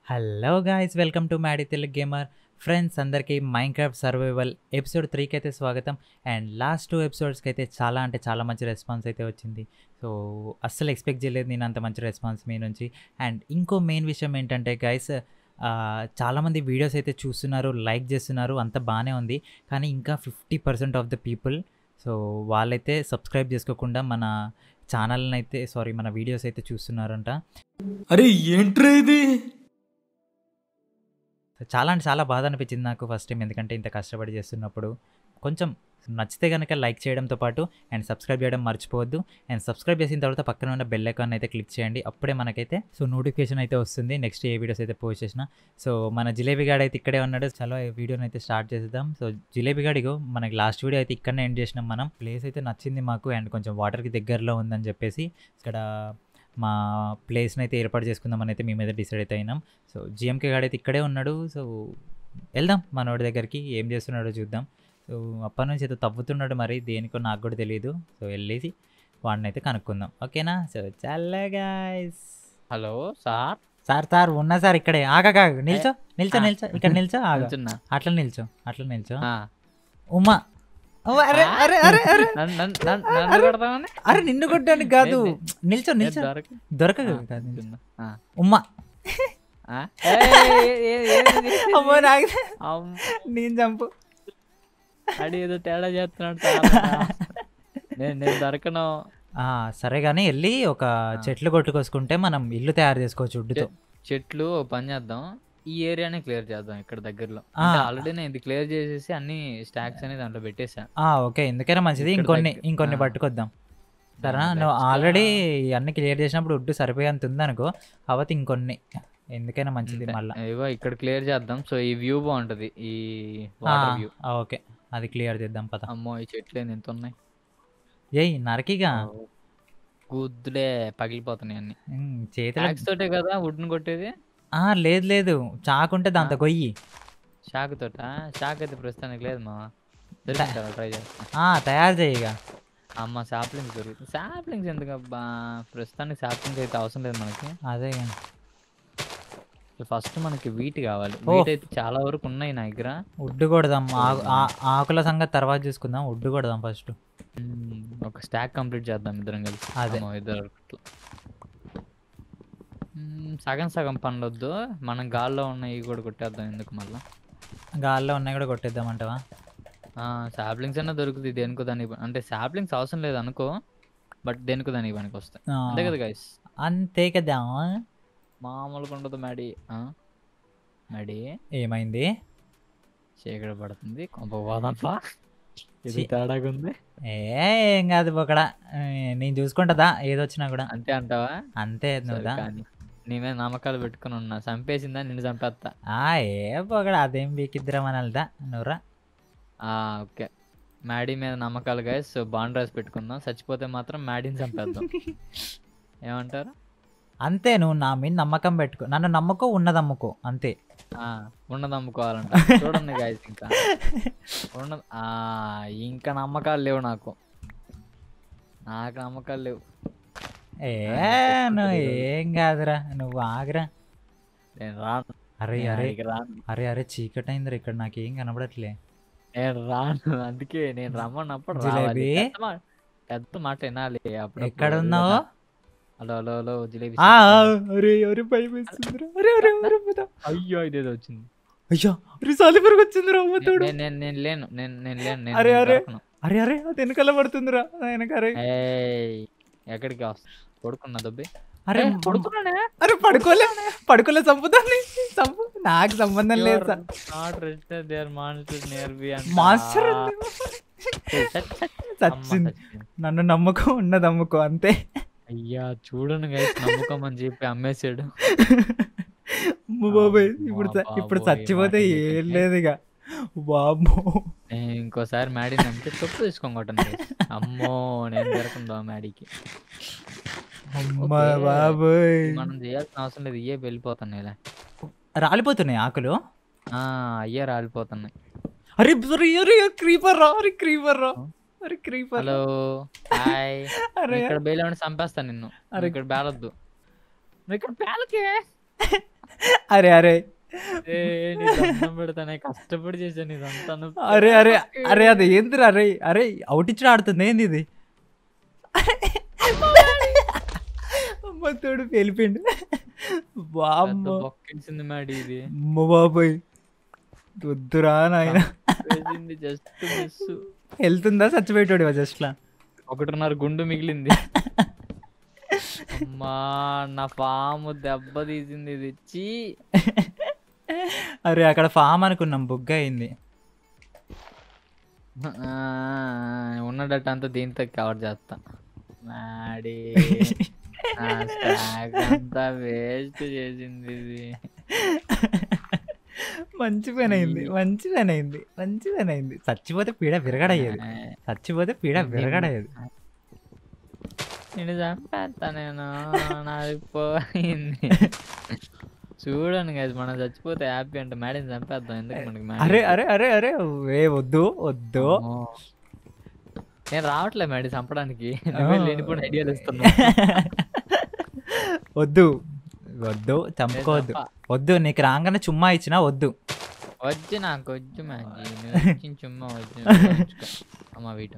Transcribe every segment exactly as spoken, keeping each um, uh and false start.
Hello guys, welcome to Maddy Telugu gamer. Friends అందరికీ Minecraft survival episode త్రీకి అయితే స్వాగతం. అండ్ లాస్ట్ టూ ఎపిసోడ్స్కి అయితే చాలా అంటే చాలా మంచి రెస్పాన్స్ అయితే వచ్చింది. సో అస్సలు ఎక్స్పెక్ట్ చేయలేదు నేను అంత మంచి రెస్పాన్స్ మీ నుంచి. అండ్ ఇంకో మెయిన్ విషయం ఏంటంటే గైస్, చాలామంది వీడియోస్ అయితే చూస్తున్నారు, లైక్ చేస్తున్నారు, అంత బాగానే ఉంది. కానీ ఇంకా fifty percent of the people so వాళ్ళైతే సబ్స్క్రైబ్ చేసుకోకుండా మన ఛానల్ని అయితే సారీ మన వీడియోస్ అయితే చూస్తున్నారంట. అరే ఏంట్రా ఇది? చాలా అంటే చాలా బాధ అనిపించింది నాకు ఫస్ట్ టైం, ఎందుకంటే ఇంత కష్టపడి చేస్తున్నప్పుడు. కొంచెం నచ్చితే కనుక లైక్ చేయడంతో పాటు అండ్ సబ్స్క్రైబ్ చేయడం మర్చిపోవద్దు. అండ్ సబ్స్క్రైబ్ చేసిన తర్వాత పక్కన ఉన్న బెల్ ఐకాన్ అయితే క్లిక్ చేయండి, అప్పుడే మనకైతే సో నోటిఫికేషన్ అయితే వస్తుంది నెక్స్ట్ ఏ వీడియోస్ అయితే పోస్ట్ చేసిన. సో మన జిలేబీ గాడు అయితే ఇక్కడే ఉన్నాడు. చాలా వీడియోని అయితే స్టార్ట్ చేద్దాం. సో జిలేబీ గాడిగో మనకి లాస్ట్ వీడియో అయితే ఇక్కడనే ఎండ్ చేసినాం మనం. ప్లేస్ అయితే నచ్చింది మాకు అండ్ కొంచెం వాటర్కి దగ్గరలో ఉందని చెప్పేసి ఇక్కడ మా ప్లేస్ని అయితే ఏర్పాటు చేసుకుందామని అయితే మేమైతే డిసైడ్ అయితే అయినాం. సో జిఎంకే గాడు అయితే ఇక్కడే ఉన్నాడు. సో వెళ్దాం మనోడి దగ్గరికి, ఏం చేస్తున్నాడో చూద్దాం. సో అప్పటి నుంచి అయితే తవ్వుతున్నాడు, మరి దేనికో నాకు కూడా తెలియదు. సో వెళ్ళేసి వాడిని అయితే కనుక్కుందాం, ఓకేనా? సో చాలా guys. Hello sir. Sir sir ఉన్నా సార్ ఇక్కడే. ఆగా నిల్చో నిల్చో నిల్చో ఇక్కడ నిల్చో. ఆగా నిల్చున్నా. అట్లా నిల్చో అట్లా నిల్చో. ఆ. ఉమా అరే అరే అరే అరే నన్ను- నన్ను- నన్ను- నన్ను కొడతావని? అరే నిన్ను కొట్టడానికి కాదు, నిల్చో నేను నిల్చో. దొరక- దొరకదు ఆ, కాదు, నిల్చున్నా. ఆ. ఉమ్మా. ఆ? ఏయ్, ఏ- ఏ- ఏది? అమ్మో నాకు అమ్మ, నేను చంపు. అడి ఏదో తేడా చేస్తున్నాడు చాలా. నేను నేను దొరకను. ఆ, సరే కానీ వెళ్ళి ఒక చెట్లు కొట్టుకొసుకుంటే మనం ఇల్లు తయారు చేసుకోవచ్చు వుడ్డుతో. చెట్లు ఓ పని చేద్దాం, ఈ ఏరియానే క్లియర్ చేద్దాం ఇక్కడ దగ్గరలో. ఆ. ఆల్రెడీ నేను ఇది క్లియర్ చేసేసి అన్ని స్టాక్స్ అని దాంట్లో పెట్టేసా. ఆ, ఓకే, ఎందుకైనా మంచిది. ఇక్కడ ఇంకొన్ని దగ్గర- ఇంకొన్ని ఆ. పట్టుకొద్దాం. సరేనా? దాని నువ్వు next, ఆల్రెడీ అన్ని క్లియర్ చేసినప్పుడు వుడ్డు సరిపోయేంత ఉందనుకో, కాబట్టి ఇంకొన్ని ఎందుకైనా మంచిది అంతే. మళ్ళీ. ఇగో ఇక్కడ క్లియర్ చేద్దాం. సో ఈ వ్యూ బాగుంటది, ఈ వాటర్ వ్యూ. ఓకే, అది క్లియర్ చేద్దాం పద. అమ్మో ఈ చెట్లు ఏంది ఎంత ఉన్నాయి. ఏయ్ నరకిగా గుద్దులే పగిలిపోతున్నాయి అన్ని. ఉమ్, చేతిలో ట్యాక్స్ తోటే కదా వుడ్ని కొట్టేది. ఆ, లేదు లేదు, చాకుంటే దాంతో కొయ్యి. షాక్ తోట షాక్ అయితే ప్రస్తుతానికి లేదు మా. దొరికిందా ట్రై చేస్తా. ఆ, తయారు చేయగా. అమ్మ సాప్లింగ్స్ దొరుకుతుంది. సాప్లింగ్స్ ఎందుకు అబ్బా, ప్రస్తుతానికి సాప్లింగ్స్ అయితే అవసరం లేదు మనకి. అదే ఫస్ట్ మనకి వీట్ కావాలి. ఓ. వీట్ అయితే చాలా వరకు ఉన్నాయి నా దగ్గర. వుడ్డు కొడదాం. ఆకు- ఆ- ఆకుల సంగతి తర్వాత చూసుకుందాం, వుడ్డు కొడదాం ఫస్ట్. మ్మ్. ఒక స్టాక్ కంప్లీట్ చేద్దాం ఇద్దరం కలిసి. అదే. అమ్మో, ఇద్దరు అట్లా. మ్మ్, సగం సగం పనులొద్దు, మనం గాల్లో ఉన్నాయి ఇవి కూడా కొట్టేద్దాం ఎందుకు మళ్ళీ. గాల్లో ఉన్నాయి కూడా కొట్టేద్దామంటావా? సాప్లింగ్స్ అన్నా దొరుకుతుంది దేనికో దానికి ప- అంటే సాప్లింగ్స్ అవసరం లేదు అనుకో, బట్ దేనికో దానికి పనికి వస్తాయి. ఆ, అంతే కదా గైస్. అంతే కదా. మామూలుగా ఉండదు మ్యాడీ. ఆ? మ్యాడీ ఏమైంది? చీకటి పడుతుంది, కొంప పోదాంపా. ఇది చీ. తేడాగా ఉంది. ఏ ఏం కాదు బొకడ, నేను చూసుకుంటుందా ఏదొచ్చినా కూడా. అంతే అంటావా? అంతే సరే నువ్వుదా. కానీ నీ మీద నమ్మకాలు పెట్టుకుని ఉన్నా, చంపేసిందా నిన్ను చంపేస్తా. ఆ, ఏ బొకడ అదేం బీకిద్దరా మనల్దా నువ్వురా. ఆ, ఓకే. మ్యాడీ మీద నమ్మకాలు గైస్. సో బాండ్ రాసి పెట్టుకుందాం, చచ్చిపోతే మాత్రం మ్యాడీని చంపేద్దాం. ఏమంటారు? అంతే, నువ్వు నా మీద నమ్మకం పెట్టుకో, నన్ను నమ్ముకో, ఉన్నది అమ్ముకో, అంతే. ఆ, ఉన్నది అమ్ముకోవాలంట. చూడండి గాయస్, ఇంకా ఉన్న ఆ, ఇంకా నమ్మకాలు లేవు నాకు. నాకు నమ్మకాలు లేవు. ఏ నువ్వు ఏం కాదురా, నువ్వు ఆగరా. నేను రాను. అరే నేను అరే ఆడికి రాను. అరే అరే చీకటి అయిందిరా ఇక్కడ, నాకేం కనబడట్లే. నేను రాను, అందుకే నేను రమ్మన్నప్పుడు రావాలి. జిలేబీ? పెద్ద మా- పెద్ద మాట వినాలి అప్పుడు. ఎక్కడ ఉన్నావు? Hello hello hello Jalebi. ఆ, ఆ, అరే అరే భయం వేస్తుందిరా. అరే అరే అరే పోతా. అయ్యో ఇదేదో వచ్చింది. అయ్యా అరే సాలిపురకు వచ్చిందిరా అమ్మతోడు. నేను నేను నేను లేను నేను నేను లేను నేను అరే, నేను అరే. దొరకను. అరే అరే అది వెనకాల పడుతుందిరా వెనక. అరే ఏయ్, ఎక్కడికి వస్తా పడుకున్నా దొబ్బి. అరే ఏయ్, పడుకున్నానే. అరే పడుకోలే పడుకోలే, చంపుతాన్ని చంపు, నాకు సంబంధం లేదు sir. Not registered, they are monsters near me and- master ఆ, చ- చ- చ- అమ్మ చచ్చింది. చచ్చింది. నన్ను నమ్ముకో, ఉన్నది అమ్ముకో, అంతే. అయ్యా చూడండి గైస్, నమ్మకమని చెప్పి అమ్మేసాడు. అమ్మ బాబాయ్, అమ్మా ఇప్పుడు చ- ఇప్పుడు బాబోయ్, చచ్చిపోతే మాట ఏం చెప్పేసి. లేదు ఇక. బాబో నేను ఇంకోసారి మ్యాడీ నమ్మితే తప్పు తీసుకొని అమ్మో నేను దొరకందా మ్యాడీకి. అమ్మ ఓకే. బాబాయ్, మనం చేయాల్సిన అవసరం లేదు, ఇయ్యే వెళ్ళిపోతున్నాయి ఇలా. రాలిపోతున్నాయి ఆకులు. ఆ, అయ్యే రాలిపోతున్నాయి. అరే అరే అరే క్రీపర్ రా, అరే క్రీపర్ రా, అరే క్రీపర్. Hello hi. అరే ఇక్కడ బేలేమని చంపేస్తాను నిన్ను. అరే. ఇక్కడ బేలొద్దు, నువ్వు ఇక్కడ బేలకే. అరే అరే ఏ నీ దండం పెడతానే కష్టపడి చేశాను ఇదంతా నువ్వు అరే అరే పక్కకి. అరే అది ఏందిరా అరే అరే అవుటిచ్చుడు ఆడుతుంది ఏంది ఇది అమ్మ తోడు వెళ్ళిపోయిండు పెద్ద బామ్మ బొక్కేసింది మ్యాడీ ఇది అమ్మ బాబాయ్ వద్దురా నాయన వేసింది జస్ట్ మిస్ వెళ్తుందా చచ్చిపోయేటోడు జస్ట్లా ఒకటిన్నర గుండు మిగిలింది అమ్మా నా పాము దెబ్బ తీసింది ఇది ఇచ్చి అరే అక్కడ ఫామ్ అనుకున్నాం బుగ్గ అయింది ఉన్నదట అంతా దీంతో కవర్ చేస్తా మ్యాడీ నా స్టాక్ అంతా వేస్ట్ చేసింది ఇది మంచి పని అయింది మంచి పని అయింది మంచి పని అయింది చచ్చిపోతే పీడ విరగడయ్యేది చచ్చిపోతే పీడ విరగడయ్యేది నేను చంపేస్తా నేను నాది పోయింది చూడండి గైస్ మనం చచ్చిపోతే హ్యాపీ అంటే మేడం చంపేద్దాం ఎందుకు మనకి మేడం అరే అరే అరే అరే ఏ వద్దు వద్దు నేను రావట్లే మేడం చంపడానికి నువ్వే లేనిపోయిన ఐడియాలు ఇస్తున్నా వద్దు వద్దు చంపుకోవద్దు వద్దు నీకు రాగానే చుమ్మా ఇచ్చినా వద్దు వద్దు నాకు వద్దు మ్యాజీ నువ్వు ఇచ్చిన చుమ్మా వద్దు అమ్మ వీట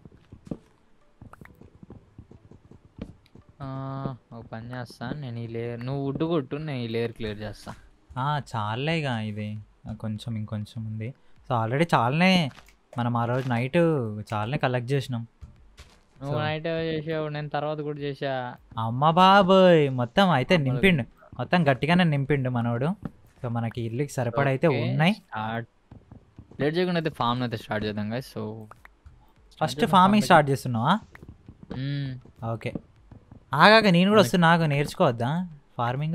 ఒక పని చేస్తా నేను ఈ లేయర్ నువ్వు వుడ్ కొట్టు నేను ఈ లేయర్ క్లియర్ చేస్తా చాలేగా ఇది కొంచెం ఇంకొంచెం ఉంది సో ఆల్రెడీ చాలానే మనం ఆ రోజు నైట్ చాలానే కలెక్ట్ చేసినాం నువ్వు నైట్ చేసావు నేను తర్వాత కూడా చేసా అమ్మ బాబోయ్ మొత్తం అయితే నింపిండు మొత్తం గట్టిగానే నింపిండు మనోడు సో మనకి ఇల్లుకి సరిపడైతే ఉన్నాయి లేట్ చేయకుండా అయితే ఫామ్ అయితే స్టార్ట్ చేద్దాం guys so first farming start చేస్తున్నావా ఓకే ఆగాక నేను కూడా వస్తున్నా నాకు నేర్చుకోవద్దా ఫార్మింగ్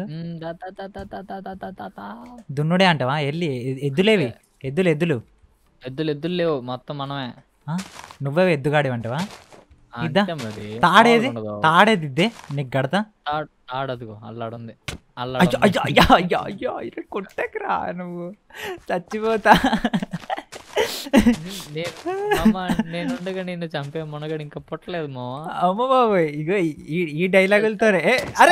దున్నుడే అంటావా ఎల్లి ఎద్దులేవి ఎద్దులు ఎద్దులు ఎద్దులు ఎద్దులు లేవు మొత్తం మనమే నువ్వే ఎద్దుగాడి అంటావా ఇద్దా తాడేది తాడేది ఇద్దే నీకు గడతా ఆడదుగో అల్లాడుంది అయ్యో అయ్యో అయ్యో అయ్యో అయ్యో ఇరే కొట్టకురా నువ్వు చచ్చిపోతా నేనుండగా నిన్ను చంపే మునగడు ఇంకా పుట్టలేదు మా అమ్మ బాబాయ్ ఇగో ఈ డైలాగులతోనే అరే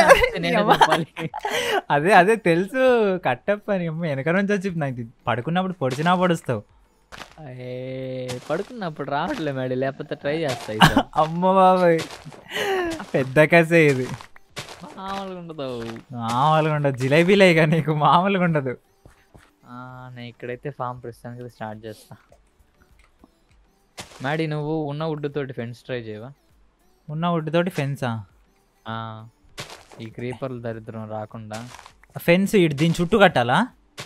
అదే అదే తెలుసు కట్టప్ప అని అమ్మ వెనక నుంచి వచ్చి నాకు పడుకున్నప్పుడు పొడిచినా పొడుస్తావు పడుకున్నప్పుడు రావట్లే మేడం లేకపోతే ట్రై చేస్తాయి అమ్మ బాబాయ్ పెద్ద కసే ఇది మామూలుగా ఉండదు మామూలుగా ఉండదు జిలేబీలే ఇక నీకు మామూలుగా ఉండదు నేను ఇక్కడైతే ఫామ్ ప్రస్తుతానికి స్టార్ట్ చేస్తా మేడీ నువ్వు ఉన్న వుడ్ తోటి ఫెన్స్ ట్రై చేయవా ఉన్న వుడ్ తోటి ఫెన్సా ఈ క్రీపర్లు దరిద్రం రాకుండా ఫెన్స్ ఇటు దీని చుట్టూ కట్టాలా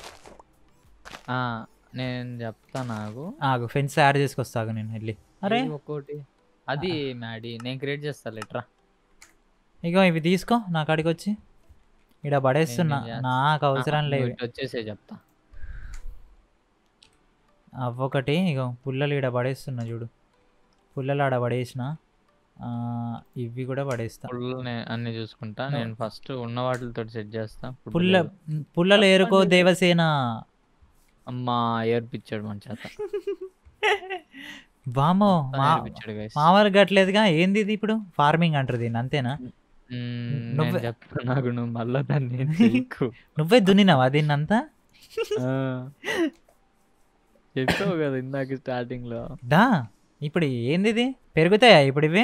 నేను చెప్తా నాకు ఆగు ఫెన్స్ తయారు చేసుకొస్తాగు నేను వెళ్ళి అరే ఒక్కోటి అది మ్యాడీ నేను క్రియేట్ చేస్తా లెట్రా ఇగో ఇవి తీసుకో నా కాడికి వచ్చి ఇక్కడ పడేస్తున్నా నాకు అవసరం లేదు వచ్చేసే చెప్తా అవ్వొకటి ఇగో పుల్లలు ఇక్కడ పడేస్తున్నా చూడు పుల్లలు ఆడ పడేసిన ఇవి కూడా పడేస్తా పుల్లలు అన్ని చూసుకుంటా నేను ఫస్ట్ ఉన్న వాటితో సెట్ చేస్తా పుల్ల పుల్లలు ఏరుకో దేవసేన అమ్మా ఏర్పించాడు మన చేత బామో మామూలు గట్లేదుగా ఏంది ఇది ఇప్పుడు ఫార్మింగ్ అంటారు దీన్ని అంతేనా చెప్తా నాకు నువ్వు మళ్ళా దాన్ని నువ్వే దున్నినావా దీన్ని అంతా చెప్పావు కదా ఇందాక స్టార్టింగ్ లో దా ఇప్పుడు ఏంది ఇది పెరుగుతాయా ఇప్పుడు ఇవి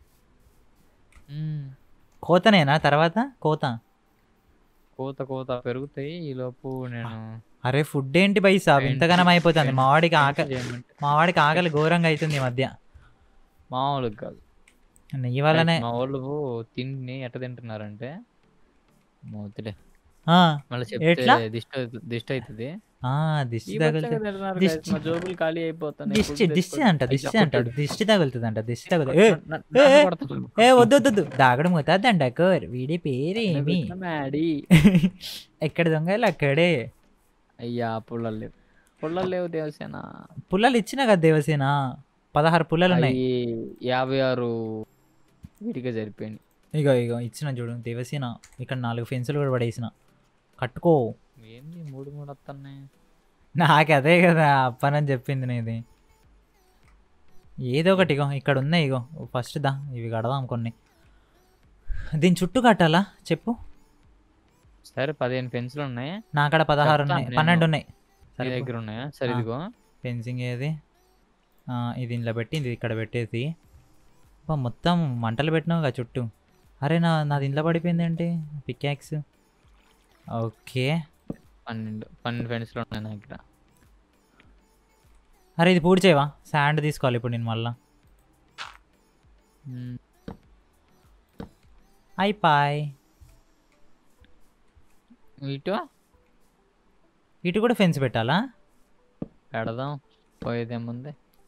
కోతనేనా తర్వాత కోత కోత కోత పెరుగుతాయి ఈ లోపు నేను అరే ఫుడ్ ఏంటి బై సాబ్ ఇంతగానం అయిపోతుంది మా వాడికి ఆకలి మా వాడికి ఆకలి ఘోరంగా అవుతుంది ఈ మధ్య మామూలుగా కాదు నీ వల్లనే మా వాళ్ళు తిండి ఎట్ట తింటున్నారంటే మోతులే మళ్ళీ ఎట్లా చెప్తే దిష్టి దిష్టి అవుతుంది దిష్టి తగులుతుంది జోబులు ఖాళీ అయిపోతాయి దిష్టి దిష్టి అంట దిష్టి అంటాడు దిష్టి తగులుతుంది అంట దిష్టి తగులుతుంది ఏ వద్దు వద్దు దాగడం అవుతుందంట కోర్ వీడి పేరేమి ఎక్కడ దొంగలు అక్కడే అయ్యా పుల్లలు లేవు పుల్లలు లేవు దేవసేన పుల్లలు ఇచ్చినా కదా దేవసేన పదహారు పుల్లలు ఉన్నాయి యాభై ఆరు వీటిగా సరిపోయింది ఇగో ఇగో ఇచ్చిన చూడు దేవసేన ఇక్కడ నాలుగు ఫెన్సులు కూడా పడేసిన కట్టుకో ఏంది మూడు మూడు వస్తున్నాయి నాకు అదే కదా అప్పనని చెప్పింది నీది ఏదో ఒకటి ఇగో ఇక్కడ ఉన్నాయి ఇగో ఫస్ట్ దా ఇవి కడదాం కొన్ని దీని చుట్టూ కట్టాలా చెప్పు సరే పదిహేను పెన్సిల్ ఉన్నాయి. నాకాడ పదహారు చెప్తాను ఉన్నాయి నేను. పన్నెండు ఉన్నాయి. నీ సరే దగ్గర ఉన్నాయా? సరే ఆ. ఇదిగో. ఫెన్సింగ్ ఏది ఆ, ఇది ఇంట్లో పెట్టి ఇది ఇక్కడ పెట్టేసి అబ్బా, మొత్తం మంటలు పెట్టినావుగా చుట్టూ. అరే నా నాది ఇంట్లో పడిపోయింది ఏంటి పికాక్స్. ఓకే పన్నెండు పన్నెండు పెన్సిల్ ఉన్నాయి నా దగ్గర. అరే ఇది పూడి చేయవా? శాండ్ తీసుకోవాలి ఇప్పుడు నేను మళ్ళా. మ్మ్. అయిపాయ్. ఇటు ఇటు కూడా ఫెన్స్ పెట్టాలా? పెడదాం, పోయేదేముంది.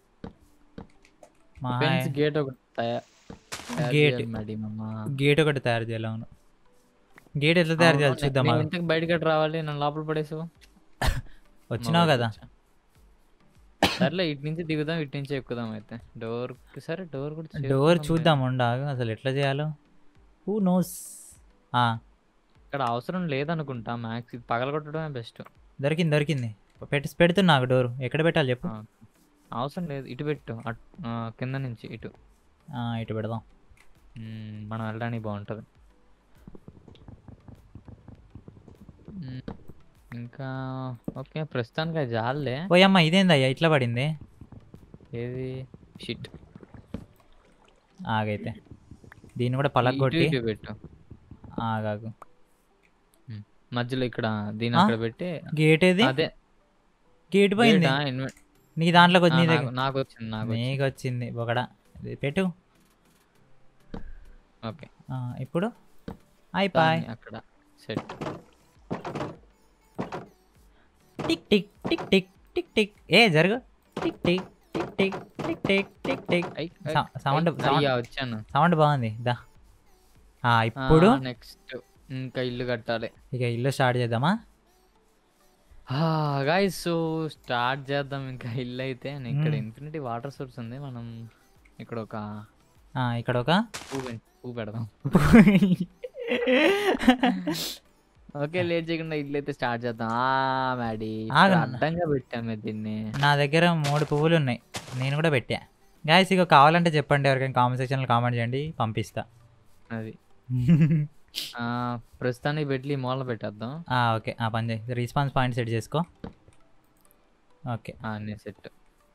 మా ఫెన్స్ గేట్ ఒకటి తయా- తయారు గేట్ చేయాలి మరి మమ్మ. గేట్ ఒకటి తయారు చేయాలి. అవును గేట్ ఎట్లా తయారు చేయాలి చూద్దాం. నువ్వు ఆగు. ఇంతకు బయటకి ఎట్లా రావాలి? నన్ను లోపల పడేసావు. వచ్చినావు కదా. సర్లే ఇటు నుంచి దిగుదాం, ఇటు నుంచి ఎక్కుదాం అయితే. డోర్ సరే డోర్ కూడా డోర్ చేసుకుందాంలే. చూద్దాం ఉండాగు అసలు ఎట్లా చేయాలో. Who knows. ఇక్కడ అవసరం లేదనుకుంటా. మ్యాక్స్ ఇది పగలగొట్టడమే బెస్ట్. దొరికింది దొరికింది పెట్టి పెడుతున్నా నాకు డోర్. ఎక్కడ పెట్టాలి చెప్పు. అవసరం లేదు, ఇటు పెట్టు. అట్ ఆ, కింద నుంచి ఇటు. ఆ, ఇటు పెడదాం. మ్మ్, మనం వెళ్ళడానికి బాగుంటుంది. మ్మ్, ఇంకా ఓకే ప్రస్తుతానికి అది జాలే. పోయమ్మ ఇదేందయ్యా ఇట్లా పడింది. ఏది షిట్. ఆగైతే దీన్ని కూడా ఇటు పలగొట్టి ఇటు పెట్టు. ఆగాగు. మ్మ్, మధ్యలో ఇక్కడ దీని ఆ? అక్కడ పెట్టి. గేట్ ఏది? అదే గేట్ పోయింది. గేటా? ఇన్వె- నీ దాంట్లోకి ఆ, వచ్చి నీ నాకు దగ్గర నాకు వచ్చింది నాకు వచ్చింది. నీకు వచ్చింది ఒకడా. ఇది పెట్టు. ఓకే ఆ, ఇప్పుడు అయిపాయ్. దాన్ని అక్కడ set. Tick tick tick tick tick tick. ఏ జరుగు. Tick tick tick tick tick tick tick tick. I, I, సౌ- సౌండ్ ఐ, సౌండ్ అయ్యా వచ్చాను. సౌండ్ బాగుంది దా. ఆ, ఇప్పుడు నెక్స్ట్ ఇంకా ఇల్లు కట్టాలి. ఇక ఇల్లు స్టార్ట్ చేద్దామా? గాయస్ సో స్టార్ట్ చేద్దాం ఇంకా ఇల్లు అయితే. నేను ఇక్కడ మ్మ్. ఇన్ఫినిటీ వాటర్ సోర్స్ ఉంది. మనం ఇక్కడ ఒక ఆ, ఇక్కడ ఒక పూ పెం- పూ పెడదాం. ఓకే లేట్ చేయకుండా ఇల్లు అయితే స్టార్ట్ చేద్దాం. ఆ మ్యాడీ ఇక్కడ ఆగన్న. అడ్డంగా పెట్టామే దీన్ని. నా దగ్గర మూడు పువ్వులు ఉన్నాయి, నేను కూడా పెట్టా. గాయస్ ఇక కావాలంటే చెప్పండి, ఎవరికైనా కామెంట్ సెక్షన్లో కామెంట్ చేయండి, పంపిస్తా. అది ఆ, ప్రస్తుతానికి పెట్టి ఈ మూల పెట్టేద్దాం. ఆ, ఓకే ఆ పని చేయి. రెస్పాన్స్ పాయింట్ సెట్ చేసుకో. ఓకే అన్నీ సెట్.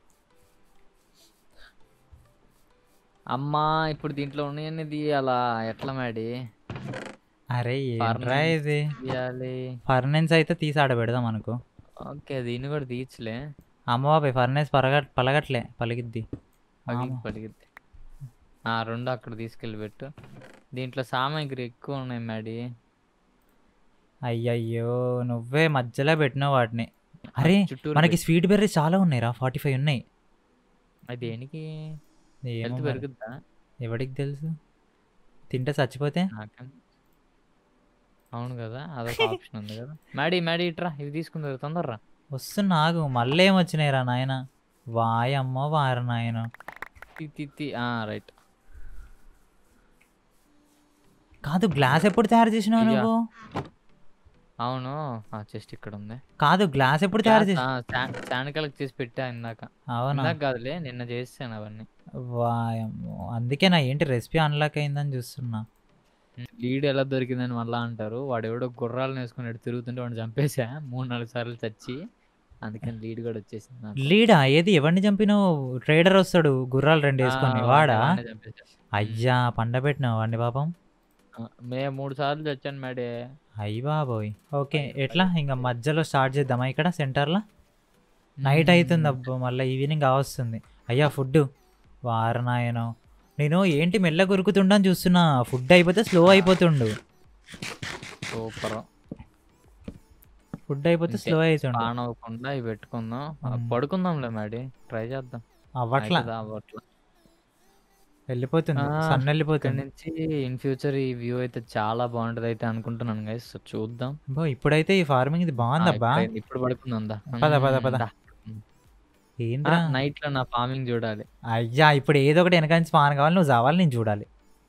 అమ్మా ఇప్పుడు దీంట్లో ఉన్నాయన్నీ తీయాలా? ఎట్లా మ్యాడీ అరే ఏంట్రా Furnace. ఇది? తీయాలి? ఫర్నెన్స్ అయితే తీసి ఆడ పెడదాం అనుకో. ఓకే దీన్ని కూడా తీయచ్చులే. అమ్మ బాబాయ్ ఫర్నెస్ పరగ పలగట్లే పలిగిద్ది. పగిలి ఆమ. పలిగిద్ది. ఆ రెండు అక్కడ తీసుకెళ్ళి పెట్టు. దీంట్లో సామాగ్రి ఎక్కువ ఉన్నాయి మ్యాడీ. అయ్యయ్యో నువ్వే మధ్యలో పెట్టినావు వాటిని. అరే చుట్టూరు మనకి పెట్టు. స్వీట్ బెర్రీస్ చాలా ఉన్నాయి రా, ఫార్టీ ఫైవ్ ఉన్నాయి. అది దేనికి? ఏమో హెల్త్ మరి. పెరుగుద్దా? ఎవడికి తెలుసు, తింటే చచ్చిపోతే. నాకేం అవును కదా, అదొక ఆప్షన్ ఉంది కదా. మ్యాడీ మ్యాడీ ఇట్రా, ఇవి తీసుకుంటారు తొందరరా. వస్తున్నా ఆగు. మళ్ళీ ఏం వచ్చినాయి రా నాయన. వాయమ్మో వారు నాయన. తి తి తి ఆ రైట్. కాదు గ్లాస్ ఎప్పుడు తయారు చేసినావు ఇయ్యా. నువ్వు? అవును ఆ చెస్ట్ ఇక్కడ ఉంది. కాదు గ్లాస్ ఎప్పుడు తయారు చేసి శాండ్ కలెక్ట్ చేసి పెట్టా ఇందాక. అవునా? ఇందాక కాదులే నిన్న చేసాను అవన్నీ. వాయమ్మో అందుకే నా ఏంటి రెసిపీ అన్లాక్ అయిందని చూస్తున్నా. లీడ్ ఎలా దొరికిందని మళ్ళా అంటారు. వాడు ఎవడో గుర్రాలను వేసుకుని ఎటు తిరుగుతుంటే వాడిని చంపేసా మూడు నాలుగు సార్లు చచ్చి. అందుకని లీడ్ కూడా వచ్చేసింది నాకు. లీడా ఏది? ఎవరిని చంపినావు? ట్రేడర్ వస్తాడు గుర్రాలు రెండు వేసుకొని, ఆ, వాడా? వాడిని చంపేసా. అయ్యా పండబెట్టినావు వాడిని పాపం. ఆ, మే మూడు సార్లు చచ్చాను మేడే. అయ్యి బాబోయ్. ఓకే ఎట్లా ఇంకా మధ్యలో స్టార్ట్ చేద్దామా ఇక్కడ సెంటర్లో? నైట్ అవుతుంది అబ్బో, మళ్ళీ ఈవినింగ్ కావస్తుంది. అయ్యా ఫుడ్ వారనాయనో. నేను ఏంటి మెల్ల గురుకుతుండని చూస్తున్నా, ఫుడ్ అయిపోతే స్లో అయిపోతుండు. సూపర్. ఫుడ్ అయిపోతే అంతే. స్లో అవుతుండు. ఆన్ అవ్వకుండా ఇవి పెట్టుకుందాం. ఆ, మ్మ్. పడుకుందాంలే మేడి, ట్రై చేద్దాం. అవ్వట్లా, అవుతుందా? అవ్వట్లా. వెళ్ళిపోతుంది ఆ, సన్ ఇక్కడ వెళ్ళిపోతుంది. నుంచి ఇన్ ఫ్యూచర్ ఈ వ్యూ అయితే చాలా బాగుంటది అయితే అనుకుంటున్నాను గైస్. చూద్దాం. అబ్బో ఇప్పుడైతే ఈ ఫార్మింగ్ ఇది ఆ, బాగుందబ్బా. ఇప్పుడైతే- ఇప్పుడు పడుకుందాం దా. పద పద పద. దా. ఏంద్రా నైట్ లో నా ఫార్మింగ్ చూడాలి. అయ్యా ఇప్పుడు ఏదో ఒకటి వెనక నుంచి పాన్ కావాలి, నువ్వు చావాలి, నేను చూడాలి.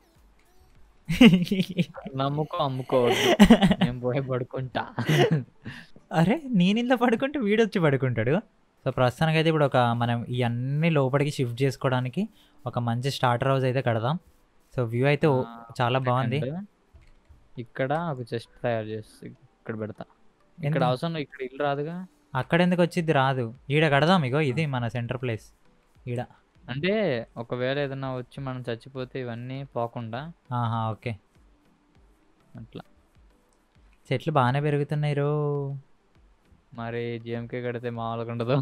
నమ్ముకో అమ్ముకోవద్దు, నేను పోయి పడుకుంటా. అరే నేను ఇంట్లో పడుకుంటే వీడు వచ్చి పడుకుంటాడు. సో ప్రస్తుతానికి అయితే ఇప్పుడు ఒక మనం ఇవన్నీ లోపలికి షిఫ్ట్ చేసుకోవడానికి ఒక మంచి స్టార్టర్ హౌస్ అయితే కడదాం. సో వ్యూ అయితే ఓ- ఆ, చాలా బాగుంది. second. ఇక్కడ ఒక చెస్ట్ తయారు చేసి ఇక్కడ పెడతా. ఇక్కడ ఎందు- అవసరం ఇక్కడ ఇల్లు రాదుగా. అక్కడ ఎందుకు వచ్చింది? రాదు. ఈడ కడదాం. ఇగో ఇది మన సెంటర్ ప్లేస్ ఈడ. అంటే ఒకవేళ ఏదైనా వచ్చి మనం చచ్చిపోతే ఇవన్నీ పోకుండా ఆహా ఓకే. అట్లా. చెట్లు బాగానే పెరుగుతున్నాయి రో. మరి జిఎంకే కడితే మామూలుగా ఉండదు.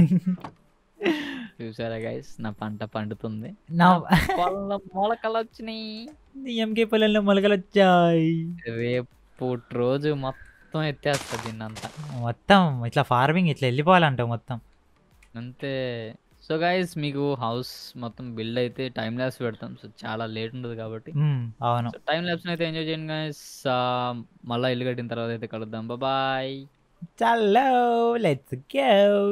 చూసారా గైస్, నా పంట పండుతుంది. నా పొలంలో మొలకలు వచ్చినాయి. ఎంకే పొలంలో మొలకలు వచ్చాయి. రేపు రోజు మొత్తం ఎత్తేస్తుంది దీన్నంతా. మొత్తం ఇట్లా ఫార్మింగ్ ఇట్లా వెళ్ళిపోవాలంటావు మొత్తం. అంతే. సో గైస్, మీకు హౌస్ మొత్తం బిల్డ్ అయితే టైం ల్యాబ్స్ పెడతాం. సో చాలా లేట్ ఉంటుంది కాబట్టి మ్మ్, అవును. టైం ల్యాబ్స్ అయితే ఎంజాయ్ చేయండి గైస్. మళ్ళీ ఇల్లు కట్టిన తర్వాత అయితే కలుద్దాం. బాయ్. చలో let's go.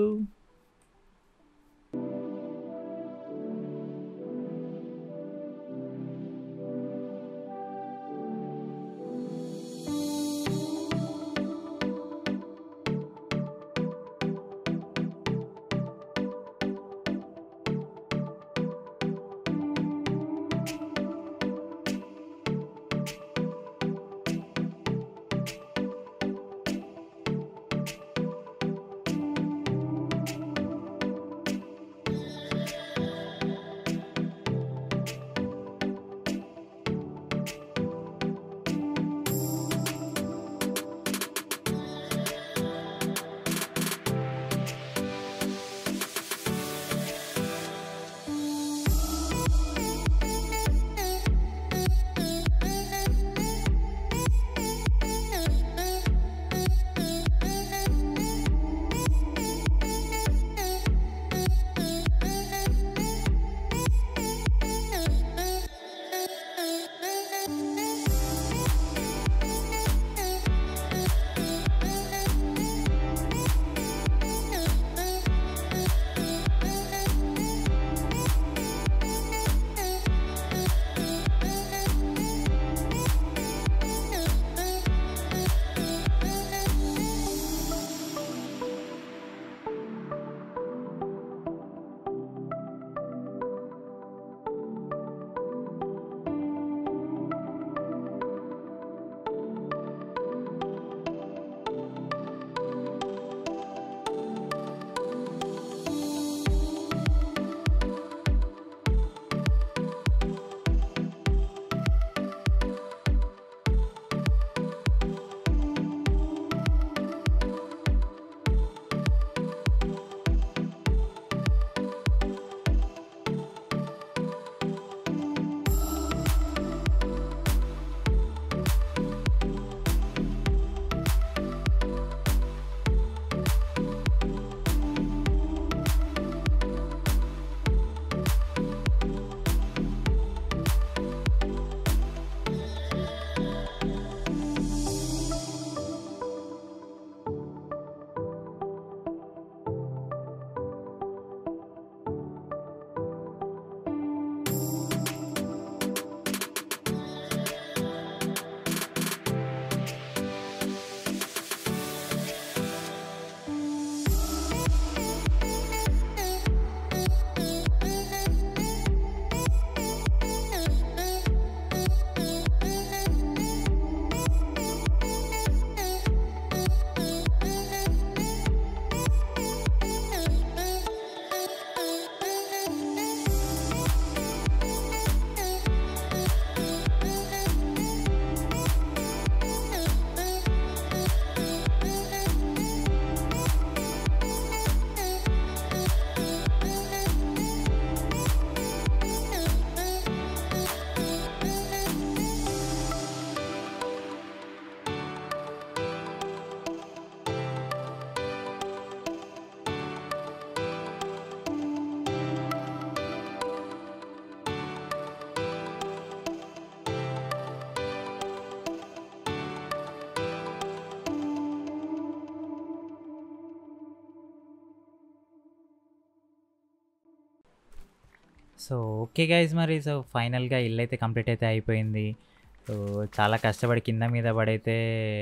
So okay guys, మరి సో ఫైనల్గా ఇల్లు అయితే కంప్లీట్ అయితే అయిపోయింది. సో చాలా కష్టపడి కింద మీద పడైతే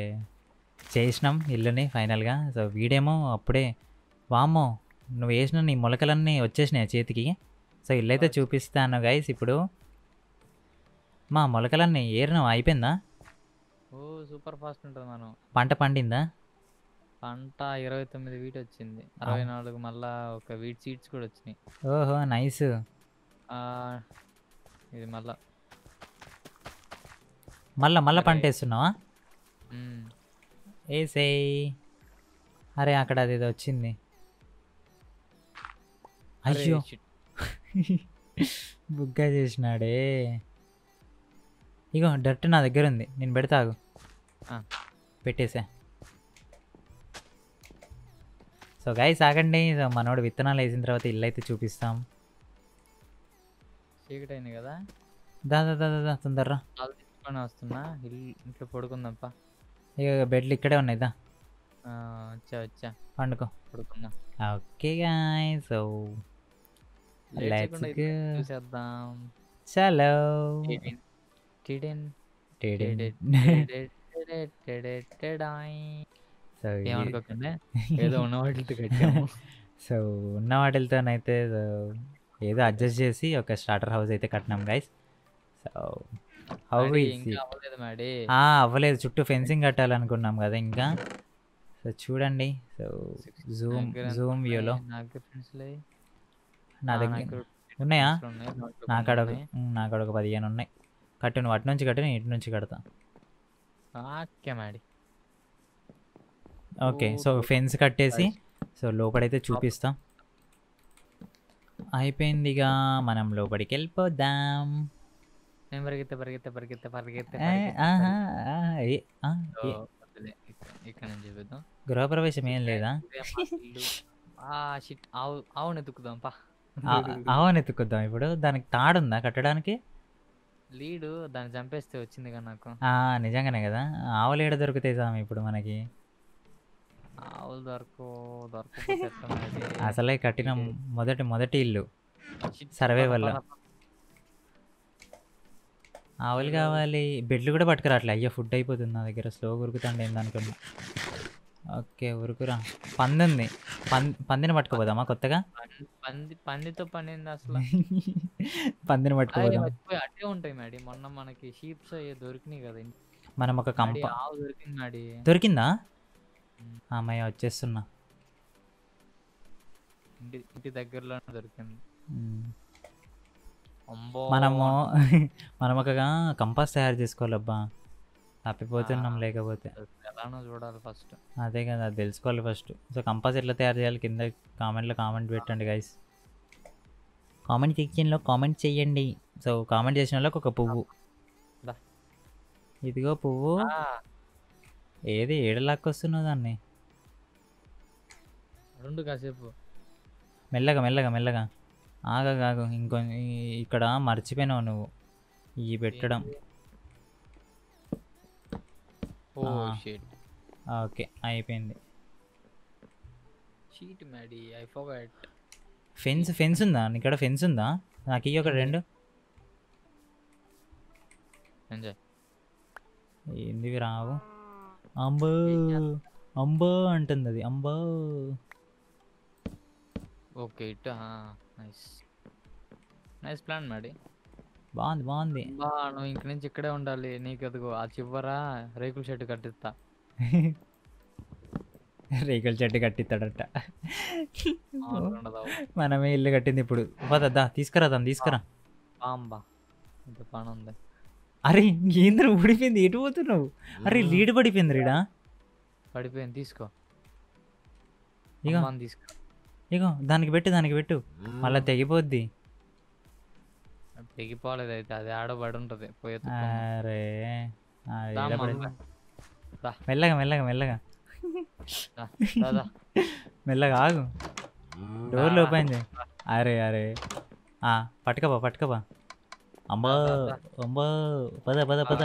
చేసినాం ఇల్లుని ఫైనల్గా. సో వీడేమో అప్పుడే వామ్మో నువ్వు వేసిన నీ మొలకలన్నీ వచ్చేసినాయి చేతికి. సో ఇల్లు అయితే చూపిస్తాను గైస్. ఇప్పుడు మా మొలకలన్నీ ఏరినాం అయిపోయిందా? సూపర్ ఫాస్ట్ ఉంటుంది మనం. పంట పండిందా? పంట ఇరవై తొమ్మిది వీట్ వచ్చింది, అరవై నాలుగు మళ్ళా ఒక వీట్ సీడ్స్ కూడా వచ్చినాయి. ఓహో నైస్. ఆ, ఇది మళ్ళా మళ్ళా మళ్ళా అరే. పంట వేస్తున్నావా? మ్మ్. వేసేయ్. అరే అక్కడ అదేదో వచ్చింది. అరే, అయ్యో shit. బుగ్గా చేసినాడే. ఇగో డర్ట్ నా దగ్గర ఉంది, నేను పెడతాగు. ఆ. పెట్టేసా. సో గైస్ ఆగండి. సో మనోడు విత్తనాలు వేసిన తర్వాత ఇల్లు అయితే చూపిస్తాం. చీకటి అయింది కదా, దా దా దా దా, దా తొందర్రా. కాలు తీసుకొని వస్తున్నా, ఇల్లు ఇంట్లో పడుకుందాంపా. ఇక బెడ్లు ఇక్కడే ఉన్నాయి, దా ఆ, వచ్చా వచ్చా పండుకో. పడుకుందాం. Okay guys, so Late let's చేయకుండా గో. ఇది చూసేద్దాం. చలో. టిడిన్, టిడిన్, టిడిన్. టిడిన్, టిడిన్, టిడిన్, టిడిన్, టిడాయ్. సో ఈ- ఏమనుకోకండి, ఏదో ఉన్న వాటితో కట్టాము. సో ఉన్న వాటితోనైతే సో ఏదో అడ్జస్ట్ చేసి ఒక స్టార్టర్ హౌస్ అయితే కట్టినాం గైస్. సో హౌ మాడి, ఈజీ. ఇంకా అవ్వలేదు మాడి. అవ్వలేదు, చుట్టూ ఫెన్సింగ్ కట్టాలనుకున్నాం కదా ఇంకా. సో చూడండి. సో జూమ్ దగ్గర ఎంత జూమ్ వ్యూలో ఉన్నాయి? నాకు friends లే. నా ఆ, దగ్గర నాకు ఉన్నాయా? friends లు ఉన్నాయి, దాంట్లో నా కొన్ని కాడ ఉన్నాయి. నా కాడ ఒక పదిహేను ఉన్నాయి. కట్టును అటు నుంచి కట్టు, నేను ఇటు నుంచి కడతా. ఓకే మాడి. ఓకే సో ఫెన్స్ కట్టేసి సో లోపడైతే చూపిస్తాం. అయిపోయింది, ఇక మనం లోపలికి వెళ్ళిపోదాం. నేను పరిగెత్తే పరిగెత్తే పరిగెత్తే పరిగెత్తే ఏ, ఆహా, ఆ, ఏ, ఆ, ఏ. ఇక్కడ నుంచి చూపిద్దాం. గృహప్రవేశం ఏం లేదా? ఇదే మా ఇల్లు. ఆ షిట్, ఆవు ఆవును ఎత్తుకుదాం పా. ఆవని ఎత్తుకొద్దాం ఇప్పుడు. దానికి తాడుందా కట్టడానికి? లీడు దాన్ని చంపేస్తే వచ్చింది కదా నాకు. ఆ, నిజంగానే కదా. ఆవులు ఏడ దొరుకుతాయి సామి ఇప్పుడు మనకి. ఆవులు దొరకు దొరకపోతే ఎట్లా మరి? అసలే కట్టిన మొదటి మొదటి ఇల్లు Shit, సర్వే పద, వల్ల. పద, పద. ఆవులు కావాలి. బెడ్లు కూడా పట్టుకురాట్లే. అయ్యో ఫుడ్ అయిపోతుంది నా దగ్గర. స్లో ఉరుకుతాండి ఏందనుకున్నా. ఓకే ఉరుకురా. పంది ఉంది, పం పందిని పట్టుకోపోదామా కొత్తగా? పంది- పంది పందితో పనింది అసలు. పందిని అరే, పట్టుకోపోదాం. మర్చిపోయి అట్టే ఉంటాయి మేడి. మొన్న మనకి షీప్స్ అయ్యే దొరికినాయి కదా. మనం ఒక కంప మేడి, ఆవు దొరికింది మేడి. దొరికిందా? ఉమ్. అమ్మాయి వచ్చేస్తున్నా. ఇంటి ఇంటి దగ్గరలోనే దొరికింది. మ్మ్. అమ్మో, మనము మనం ఒక కంపాస్ తయారు చేసుకోవాలబ్బా. తప్పిపోతున్నాం లేకపోతే. ఎలానో చూడాలి ఫస్ట్. అదే కదా, అది తెలుసుకోవాలి ఫస్ట్. సో కంపాస్ ఎట్లా తయారు చేయాలి కింద కామెంట్లో కామెంట్ పెట్టండి గైస్. కామెంట్ సెక్షన్లో కామెంట్ చేయండి. సో కామెంట్ చేసిన వాళ్ళకి ఒక పువ్వు. దా. ఇదిగో పువ్వు. ఏది ఏడలాక్కొస్తున్నావు దాన్ని? రెండు కాసేపు మెల్లగా మెల్లగా మెల్లగా ఆగా ఆగు. ఇంకొ ఈ- ఇక్కడ మర్చిపోయినావు నువ్వు ఈ పెట్టడం. ఓ ఆ. షిట్, ఓకే అయిపోయింది. షీట్ మేడి, ఐ ఫర్గాట్. ఫెన్స్ ఫెన్స్ ఉందా ఇక్కడ? ఫెన్స్ ఉందా? నాకు ఇవి ఒక రెండు. ఎంజాయ్. ఏందివి రావు? అంబో అంబో అంటుంది అది. అంబో. Okay it, nice nice plan మేడి. బాగుంది బాగుంది. బా, నువ్వు ఇంక నుంచి ఇక్కడే ఉండాలి. నీకు ఎదుగు ఆ చివరా రేకుల షెడ్ కట్టిస్తా. రేకుల చెట్టు కట్టిస్తాడట. మామూలుగా ఉండదు. మనమే ఇల్లు కట్టింది ఇప్పుడు. పదద్దా తీసుకురా దాన్ని తీసుకురా. పాంబా, ఇంత పని ఉంది. అరే ఏంద్ర ఊడిపోయింది, ఎటు పోతున్నావు? అరే లీడ్ పడిపోయింది రీడా. పడిపోయింది, తీసుకో. ఇగో అమ్మాని తీసుకో. ఇగో దానికి పెట్టు, దానికి పెట్టు, మళ్ళీ తెగిపోద్ది. తెగిపోలేదు అయితే, అది ఆడబడి ఉంటది. పోయి అరే ఆ, దా ఈడ అమ్మ, పడింది. దా. మెల్లగా మెల్లగా మెల్లగా దాదా మెల్లగా ఆగు. డోర్లు ఓపెన్ చేయి. అరే అరే ఆ, పట్టుకోబా పట్టుకోబా. అమ్మో అమ్మో, పద పద పద.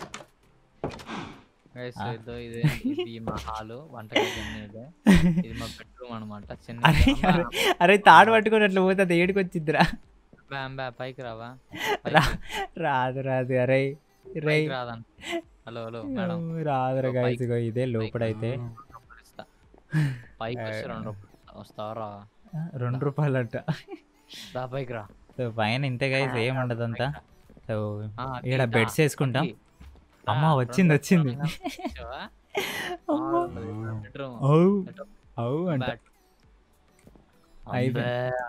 గైస్, ఆ. ఇదో ఇదే, ఇది మా హాలు, వంటగది అన్నీ ఇదే. ఇది మా బెడ్రూమ్ అనమాట. చిన్న అరే అరే అరే తాడు పట్టుకొని అట్లా పోతే అది ఏడుకి వచ్చిద్దిరా. అంబా, పైకి రావా? రా రాదు రాదు. అరే రే పైకి రాదంట. హలో హలో మేడం, రాదురా ఓ, గైస్. పైకి- ఇగో ఇదే లోపడైతే రెండు రూపాయలు ఇస్తా. పైకి వచ్చి రెండు రూపాయలు ఇస్తా. వస్తావరా? రెండు రూపాయలంట. దా పైకి రా. సో పైన ఇంతే గైస్, ఏం ఉండదు అంతా. సో ఆ, ఇక్కడ దా, బెడ్స్ వేసుకుంటాం. అది. అమ్మ వచ్చింది వచ్చింది అమ్మ బెడ్రూమ్ అవు అవు అంట అయిపోయింది.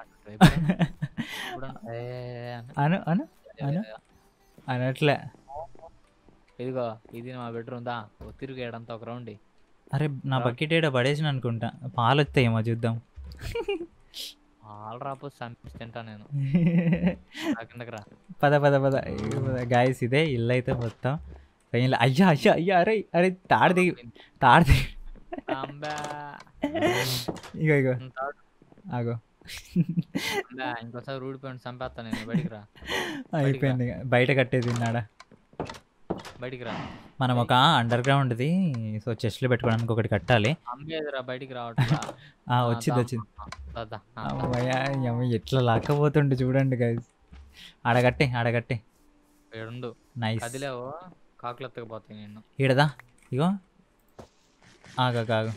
అను అను అను అనట్లే. ఇదిగో ఇది మా బెడ్రూమ్ దా తిరుగు ఏడంతా ఒక రౌండ్ అరే నా బకెట్ ఏడ పడేసిన అనుకుంటా. పాలు వస్తాయేమో చూద్దాం. పాలు రాకపోతే సంపేసి తింటా నేను. కిందకి రా. పద పద పద గాయస్ ఇదే ఇల్లు అయితే మొత్తం పైన. అయ్యా అయ్యా అయ్యా అరే అరే తాడు దిగి తాడు దిగి ఇగో ఇగో ఆగో ఇంకోసారి ఊడిపోయింది చంపేస్తా నేను. బయటికి రా. అయిపోయింది బయట కట్టేది తిన్నాడా. బయటికి రా. మనం ఒక అండర్ గ్రౌండ్ది సో చెస్ట్లో పెట్టుకోవడానికి ఒకటి కట్టాలి. అమ్మేదిరా బయటికి రావట్లా. వచ్చింది వచ్చింది. అమ్మయ్యా అమ్మ ఎట్లా లాక్కపోతుండే చూడండి గైస్. ఆడగట్టే ఆడగట్టే ఏడుండు. నైస్. కదిలేవో కాకులు ఎత్తకపోతాయి నిన్ను. ఈడదా ఇగో ఆగా కాగు.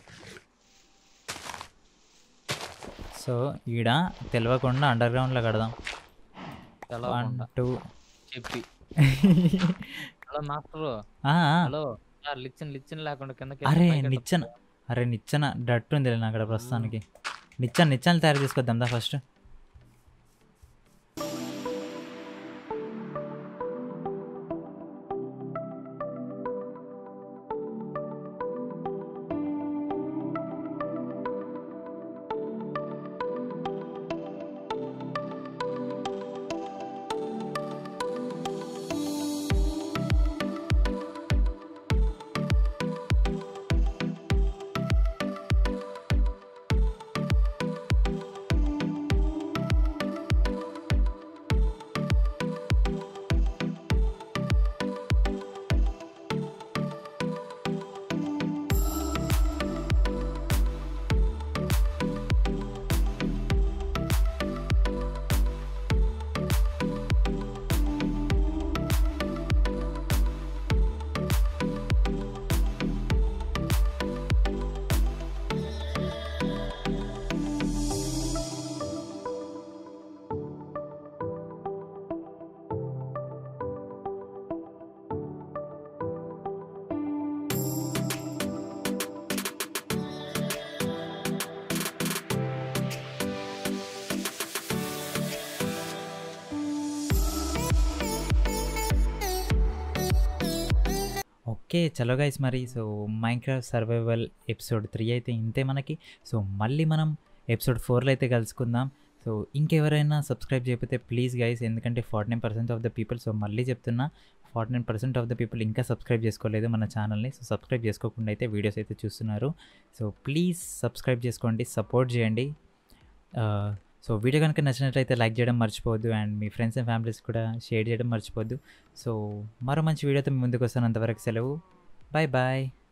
సో ఈడ తెలియకుండా అండర్ గ్రౌండ్లో కడదాం. వన్ టూ చెప్పి హలో మాస్టర్. హలో లిచ్చన్ లిచ్చన్ లేకుండా కిందకి. అరే నిచ్చెన అరే నిచ్చెన డట్టు ఉంది నాకు అక్కడ ప్రస్తుతానికి. నిచ్చెన నిచ్చెనలు తయారు చేసుకొద్దాం దా ఫస్ట్. ఓకే చలో గైస్ మరి so Minecraft survival episode three అయితే ఇంతే మనకి. సో మళ్ళీ మనం ఎపిసోడ్ ఫోర్లో అయితే కలుసుకుందాం. సో ఇంకెవరైనా సబ్స్క్రైబ్ చేయకపోతే ప్లీజ్ గైస్, ఎందుకంటే forty nine percent of the people, so మళ్ళీ చెప్తున్నా forty nine percent of the people ఇంకా సబ్స్క్రైబ్ చేసుకోలేదు మన ఛానల్ని. సో సబ్స్క్రైబ్ చేసుకోకుండా అయితే వీడియోస్ అయితే చూస్తున్నారు. సో ప్లీజ్ సబ్స్క్రైబ్ చేసుకోండి, సపోర్ట్ చేయండి. సో వీడియో కనుక నచ్చినట్లయితే లైక్ చేయడం మర్చిపోవద్దు అండ్ మీ ఫ్రెండ్స్ అండ్ ఫ్యామిలీస్ కూడా షేర్ చేయడం మర్చిపోవద్దు. సో మరో మంచి వీడియోతో ముందుకు వస్తాను. అంతవరకు సెలవు. Bye bye.